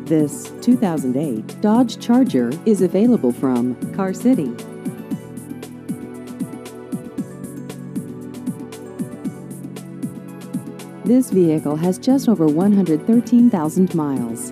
This 2008 Dodge Charger is available from Car City. This vehicle has just over 113,000 miles.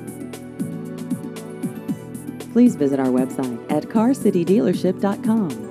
Please visit our website at carcitydealership.com.